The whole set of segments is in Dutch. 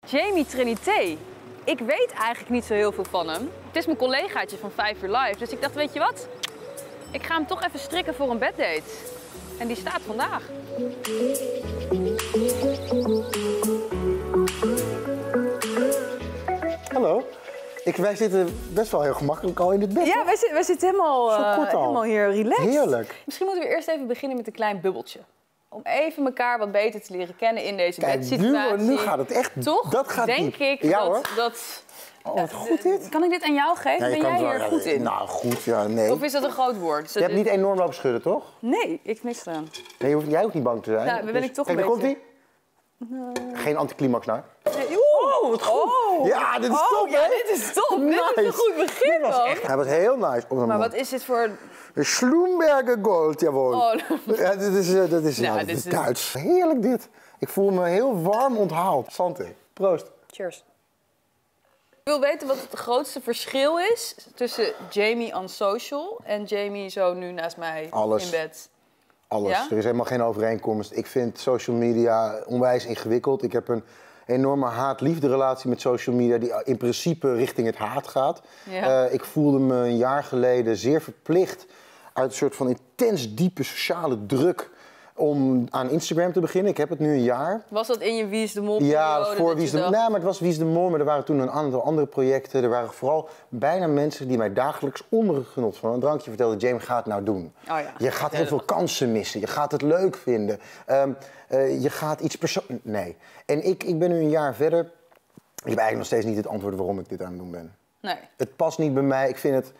Jamie Trinité. Ik weet eigenlijk niet zo heel veel van hem. Het is mijn collegaatje van 5 uur live. Dus ik dacht, weet je wat? Ik ga hem toch even strikken voor een beddate. En die staat vandaag. Hallo. Wij zitten best wel heel gemakkelijk al in het bed. Ja, wij zitten helemaal hier relaxed. Heerlijk. Misschien moeten we eerst even beginnen met een klein bubbeltje. Om even elkaar wat beter te leren kennen in deze bedsituatie. Nu gaat het echt. Toch? Dat gaat denk diep. ik ja, dat... Oh, wat goed dit. Kan ik dit aan jou geven? Ben jij hier goed in? Nou, goed, ja, nee. Of is dat een groot woord? Je hebt niet enorm lopen schudden, toch? Nee, ik heb niks gedaan. Nee, jij hoeft niet bang te zijn. Nou, dan ben ik toch kijk, een daar beetje... komt hij. Geen anticlimax naar. Nee, Oh, wat goed. Oh. Ja, dit is top, ja, hè? dit is top. Nice. Dit is een goed begin, man. Hij was heel nice. Maar wat is dit voor... Schlumberger Gold, jawohl. Oh, ja, dat is Duits. Heerlijk dit. Ik voel me heel warm onthaald. Santé. Proost. Cheers. Ik wil weten wat het grootste verschil is tussen Jamie on social en Jamie zo nu naast mij in bed. Alles. Ja? Er is helemaal geen overeenkomst. Ik vind social media onwijs ingewikkeld. Ik heb een enorme haat-liefde relatie met social media die in principe richting het haat gaat. Ja. Ik voelde me een jaar geleden zeer verplicht uit een soort van intens diepe sociale druk om aan Instagram te beginnen. Ik heb het nu een jaar. Was dat in je Wie is de Mol? Ja, voor Wie is de Mol. Nee, maar het was Wie is de Mol, maar er waren toen een aantal andere projecten. Er waren vooral bijna mensen die mij dagelijks onder het genot van een drankje vertelden: Jamie, ga het nou doen. Oh ja, je gaat heel veel kansen missen. Je gaat het leuk vinden. Je gaat iets persoonlijks... Nee. En ik ben nu een jaar verder. Ik heb eigenlijk nog steeds niet het antwoord waarom ik dit aan het doen ben. Nee. Het past niet bij mij.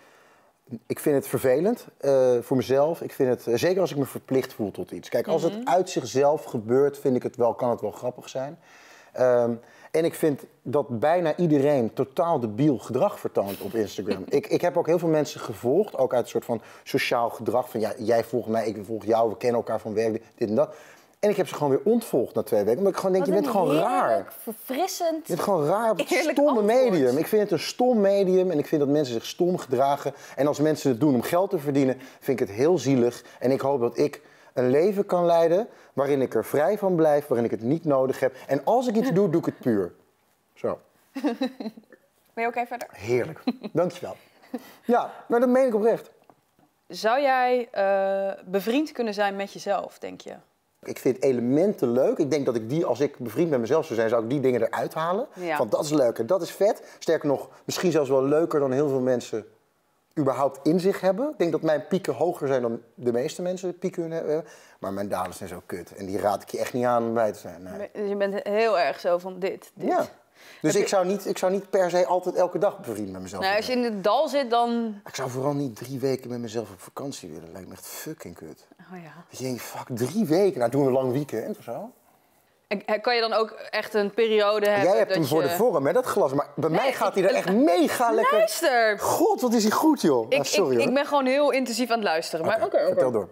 Ik vind het vervelend voor mezelf. Ik vind het, zeker als ik me verplicht voel tot iets. Kijk, als het uit zichzelf gebeurt, vind ik het wel, kan het wel grappig zijn. En ik vind dat bijna iedereen totaal debiel gedrag vertoont op Instagram. Ik heb ook heel veel mensen gevolgd, ook uit een soort van sociaal gedrag. Van ja, jij volgt mij, ik volg jou, we kennen elkaar van werk, dit en dat. En ik heb ze gewoon weer ontvolgd na 2 weken. Omdat ik gewoon denk, je bent gewoon raar. Verfrissend. Je bent gewoon raar op het stomme medium. Ik vind het een stom medium en ik vind dat mensen zich stom gedragen. En als mensen het doen om geld te verdienen, vind ik het heel zielig. En ik hoop dat ik een leven kan leiden waarin ik er vrij van blijf, waarin ik het niet nodig heb. En als ik iets doe, doe ik het puur. Zo. Ben je oké verder? Heerlijk. Dankjewel. Ja, maar dat meen ik oprecht. Zou jij bevriend kunnen zijn met jezelf, denk je? Ik vind elementen leuk. Ik denk dat ik die, als ik bevriend met mezelf zou zijn, zou ik die dingen eruit halen. Ja. Want dat is leuk en dat is vet. Sterker nog, misschien zelfs wel leuker dan heel veel mensen überhaupt in zich hebben. Ik denk dat mijn pieken hoger zijn dan de meeste mensen pieken hebben. Maar mijn dalen zijn zo kut. En die raad ik je echt niet aan om bij te zijn. Nee. Dus je bent heel erg zo van dit. Ja. Dus ik zou niet per se altijd elke dag bevriend met mezelf zijn. Als je in het dal zit, dan... Ik zou vooral niet 3 weken met mezelf op vakantie willen. Dat lijkt me echt fucking kut. Oh ja. Dat je denkt, fuck, 3 weken? Nou, doen we een lang weekend of zo. En kan je dan ook echt een periode hebben? Jij hebt hem voor de vorm, hè, dat glas. Maar bij mij gaat hij er echt mega lekker... Luister! God, wat is hij goed, joh. Sorry, ik ben gewoon heel intensief aan het luisteren. Maar vertel door.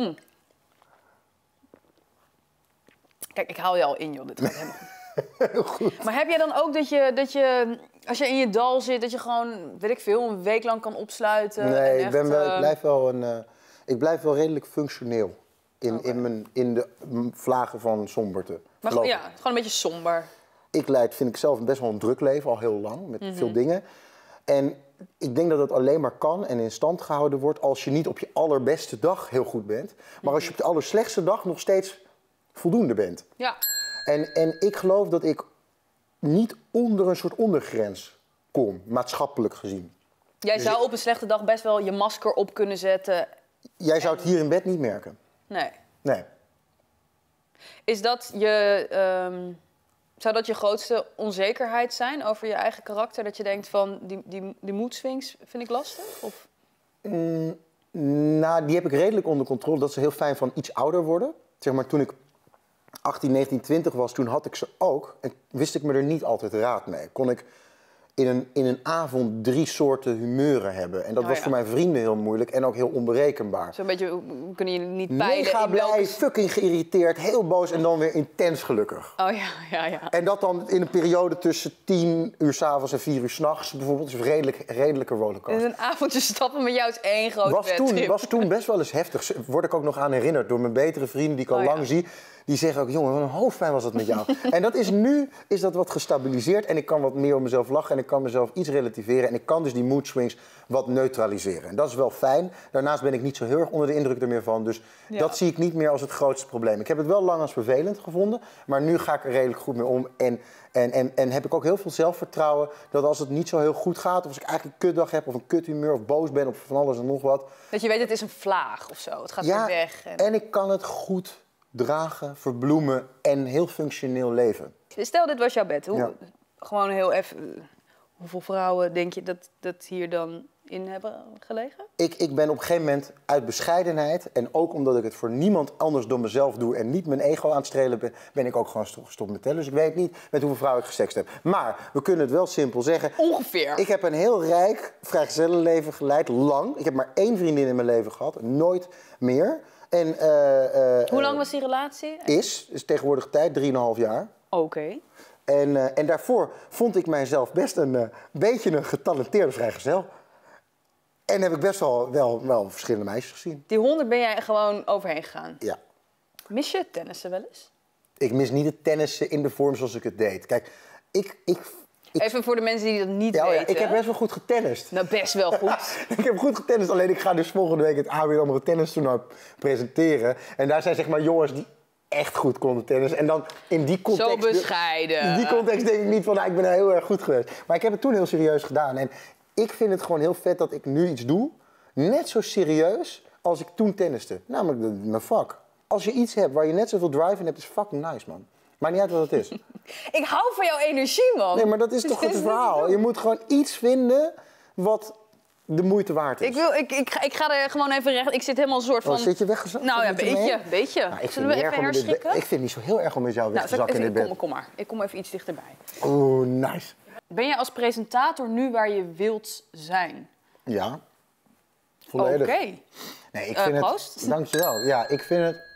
Kijk, ik haal je al in, joh. Dit gaat helemaal goed. Goed. Maar heb jij dan ook dat je, als je in je dal zit, dat je gewoon, weet ik veel, een week lang kan opsluiten? Nee, en ik blijf wel redelijk functioneel in de vlagen van somberte. Maar gewoon een beetje somber. Ik leid, vind ik zelf, best wel een druk leven, al heel lang, met veel dingen. En ik denk dat het alleen maar kan en in stand gehouden wordt als je niet op je allerbeste dag heel goed bent. Maar als je op de allerslechtste dag nog steeds voldoende bent. Ja. En ik geloof dat ik niet onder een soort ondergrens kom, maatschappelijk gezien. Jij zou op een slechte dag best wel je masker op kunnen zetten. Jij zou het hier in bed niet merken. Nee. Nee. Is dat zou dat je grootste onzekerheid zijn over je eigen karakter? Dat je denkt van, die mood swings vind ik lastig? Of? Nou, die heb ik redelijk onder controle. Dat is heel fijn van iets ouder worden. Zeg maar, toen ik 18, 19, 20 was, toen had ik ze ook. En wist ik me er niet altijd raad mee. Kon ik in een avond 3 soorten humeuren hebben. En dat was voor mijn vrienden heel moeilijk en ook heel onberekenbaar. Zo'n beetje, kunnen je niet peilen? Mega blij, fucking geïrriteerd, heel boos en dan weer intens gelukkig. Oh ja. En dat dan in een periode tussen 10 uur 's avonds en 4 uur 's nachts bijvoorbeeld. Dus redelijke rollercoaster. En een avondje stappen met jou is één groot bedtrip. Was toen best wel eens heftig. Word ik ook nog aan herinnerd door mijn betere vrienden die ik al lang zie. Die zeggen ook, jongen, wat een hoofdpijn was dat met jou. En dat is nu is dat wat gestabiliseerd en ik kan wat meer op mezelf lachen en ik kan mezelf iets relativeren en ik kan dus die mood swings wat neutraliseren. En dat is wel fijn. Daarnaast ben ik niet zo heel erg onder de indruk er meer van, dus dat zie ik niet meer als het grootste probleem. Ik heb het wel lang als vervelend gevonden, maar nu ga ik er redelijk goed mee om en heb ik ook heel veel zelfvertrouwen dat als het niet zo heel goed gaat, of als ik eigenlijk een kutdag heb of een kuthumeur of boos ben of van alles en nog wat. Dat je weet, het is een vlaag of zo, het gaat weer weg. En ik kan het goed dragen, verbloemen en heel functioneel leven. Stel, dit was jouw bed. Gewoon heel even. Hoeveel vrouwen denk je dat hier dan in hebben gelegen? Ik ben op een gegeven moment uit bescheidenheid en ook omdat ik het voor niemand anders dan mezelf doe en niet mijn ego aan het strelen ben, ben ik ook gewoon gestopt met tellen. Dus ik weet niet met hoeveel vrouwen ik gesext heb. Maar we kunnen het wel simpel zeggen. Ongeveer. Ik heb een heel rijk vrijgezellenleven geleid, lang. Ik heb maar 1 vriendin in mijn leven gehad, nooit meer. En, hoe lang was die relatie? Is tegenwoordig tijd, 3,5 jaar. Oké. En daarvoor vond ik mijzelf best een beetje een getalenteerde vrijgezel. En heb ik best wel verschillende meisjes gezien. Die 100 ben jij gewoon overheen gegaan? Ja. Mis je tennissen wel eens? Ik mis niet het tennissen in de vorm zoals ik het deed. Kijk, even voor de mensen die dat niet weten. Ja, ik heb best wel goed getennist. Nou, best wel goed. Ik heb goed getennist, alleen ik ga dus volgende week het ABN AMRO tennistoernooi presenteren. En daar zijn zeg maar jongens die echt goed konden tennis. En dan in die context... Zo bescheiden. In die context denk ik niet van, nou, ik ben heel erg goed geweest. Maar ik heb het toen heel serieus gedaan. En ik vind het gewoon heel vet dat ik nu iets doe, net zo serieus als ik toen tenniste. Namelijk mijn vak. Als je iets hebt waar je net zoveel drive in hebt, is fucking nice, man. Maakt niet uit wat het is. Ik hou van jouw energie, man. Nee, maar dat is toch het verhaal. Je moet gewoon iets vinden wat de moeite waard is. Ik ga er gewoon even recht. Ik zit helemaal een soort van... Oh, zit je weggezakt? Nou ja, beetje. Nou, Zullen we even herschikken? Ik vind het niet zo heel erg om met jou weg te zakken in dit bed. Kom maar. Ik kom even iets dichterbij. Oeh, nice. Ben je als presentator nu waar je wilt zijn? Ja. Volledig. Oké. Nee, ik vind het... Dankjewel. Ja, ik vind het...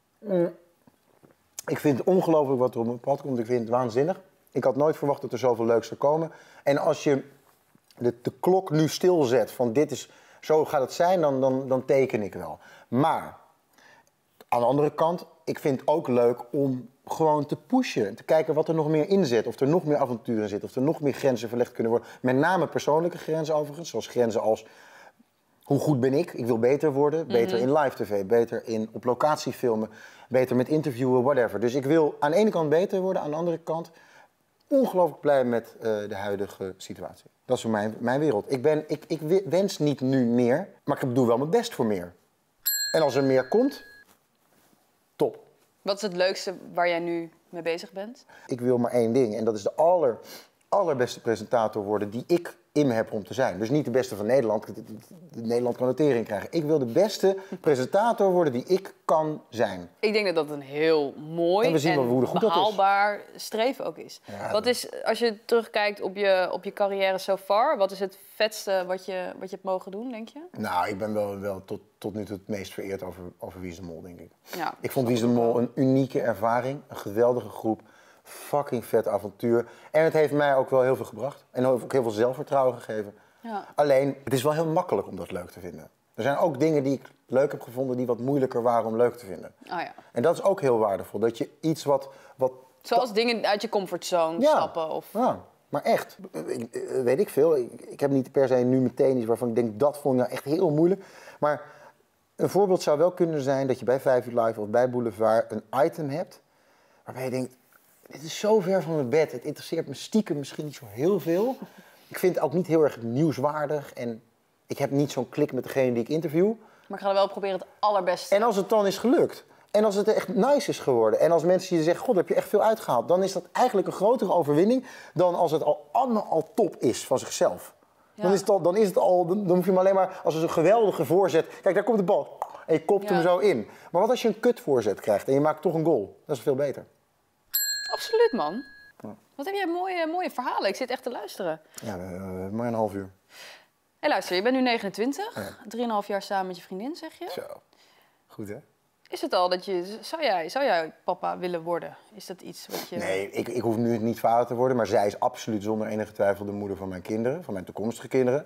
Ik vind het ongelooflijk wat er op mijn pad komt. Ik vind het waanzinnig. Ik had nooit verwacht dat er zoveel leuks zou komen. En als je de klok nu stilzet van dit is... Zo gaat het zijn, dan teken ik wel. Maar aan de andere kant, ik vind het ook leuk om gewoon te pushen. Te kijken wat er nog meer in zit. Of er nog meer avonturen in zit. Of er nog meer grenzen verlegd kunnen worden. Met name persoonlijke grenzen overigens. Zoals grenzen als... Hoe goed ben ik? Ik wil beter worden. Beter in live tv. Beter in op locatie filmen. Beter met interviewen, whatever. Dus ik wil aan de ene kant beter worden. Aan de andere kant ongelooflijk blij met de huidige situatie. Dat is voor mijn wereld. Ik wens niet nu meer. Maar ik doe wel mijn best voor meer. En als er meer komt, top. Wat is het leukste waar jij nu mee bezig bent? Ik wil maar één ding. En dat is de allerbeste presentator worden die ik in me heb om te zijn. Dus niet de beste van Nederland. Nederland kan de tering krijgen. Ik wil de beste presentator worden die ik kan zijn. Ik denk dat dat een heel mooi en behaalbaar streven ook is. Ja, wat is, als je terugkijkt op je carrière so far, wat is het vetste wat je hebt mogen doen, denk je? Nou, ik ben wel tot nu toe het meest vereerd over Wie is de Mol, denk ik. Ja, ik vond Wie is de Mol een unieke ervaring, een geweldige groep. Fucking vet avontuur. En het heeft mij ook wel heel veel gebracht. En ook heel veel zelfvertrouwen gegeven. Ja. Alleen, het is wel heel makkelijk om dat leuk te vinden. Er zijn ook dingen die ik leuk heb gevonden die wat moeilijker waren om leuk te vinden. Oh ja. En dat is ook heel waardevol. Dat je iets wat zoals dingen uit je comfortzone stappen? Of... Ja, maar echt. Weet ik veel. Ik heb niet per se nu meteen iets waarvan ik denk dat vond ik nou echt heel moeilijk. Maar een voorbeeld zou wel kunnen zijn dat je bij 5 uur live of bij Boulevard een item hebt waarbij je denkt, dit is zo ver van mijn bed. Het interesseert me stiekem misschien niet zo heel veel. Ik vind het ook niet heel erg nieuwswaardig. En ik heb niet zo'n klik met degene die ik interview. Maar ik ga er wel proberen het allerbeste. En als het dan is gelukt. En als het echt nice is geworden. En als mensen je zeggen, god, heb je echt veel uitgehaald. Dan is dat eigenlijk een grotere overwinning dan als het allemaal al top is van zichzelf. Ja. Dan hoef je hem alleen maar als een geweldige voorzet. Kijk, daar komt de bal. En je kopt hem zo in. Maar wat als je een kut voorzet krijgt en je maakt toch een goal? Dat is veel beter. Absoluut, man. Ja. Wat heb jij mooie verhalen. Ik zit echt te luisteren. Ja, maar een half uur. Hé, luister, je bent nu 29. Ja. 3,5 jaar samen met je vriendin, zeg je? Zo. Goed, hè? Is het al dat je... Zou jij papa willen worden? Is dat iets wat je... Nee, ik hoef nu niet vader te worden. Maar zij is absoluut zonder enige twijfel de moeder van mijn kinderen. Van mijn toekomstige kinderen.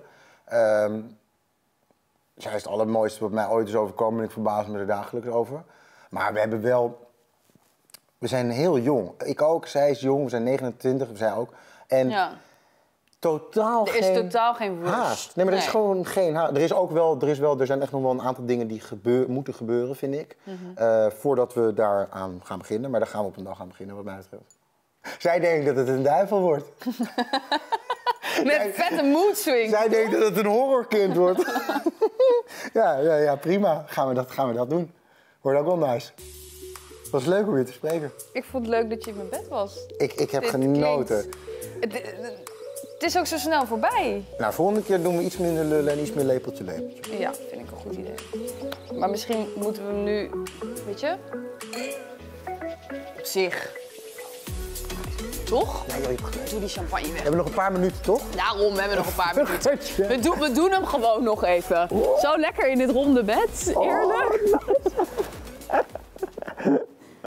Zij is het allermooiste wat mij ooit is overkomen. En ik verbaas me er dagelijks over. Maar we hebben wel We zijn heel jong. Ik ook, zij is jong, we zijn 29, zij ook. En Ja. totaal Er is geen totaal geen rust. haast. Nee, maar er is gewoon geen haast. Er zijn echt nog wel een aantal dingen die moeten gebeuren, vind ik. Voordat we daaraan gaan beginnen. Maar daar gaan we op een dag aan beginnen, wat mij betreft. Zij denkt dat het een duivel wordt. Met vette mood swings. Zij denkt dat het een horrorkind wordt. ja, prima. Gaan we dat doen. Wordt ook wel nice. Het was leuk om je te spreken. Ik vond het leuk dat je in mijn bed was. Ik heb Dit genoten. Het is ook zo snel voorbij. Nou, volgende keer doen we iets minder lullen en iets meer lepeltje. Ja, vind ik een goed idee. Maar misschien moeten we hem nu, weet je, op zich. Toch? Nee, je hebt gelijk. Doe die champagne weg. We hebben nog een paar minuten, toch? Daarom hebben we nog een paar minuten. Gutje. We doen hem gewoon nog even. Zo lekker in dit ronde bed. Eerlijk.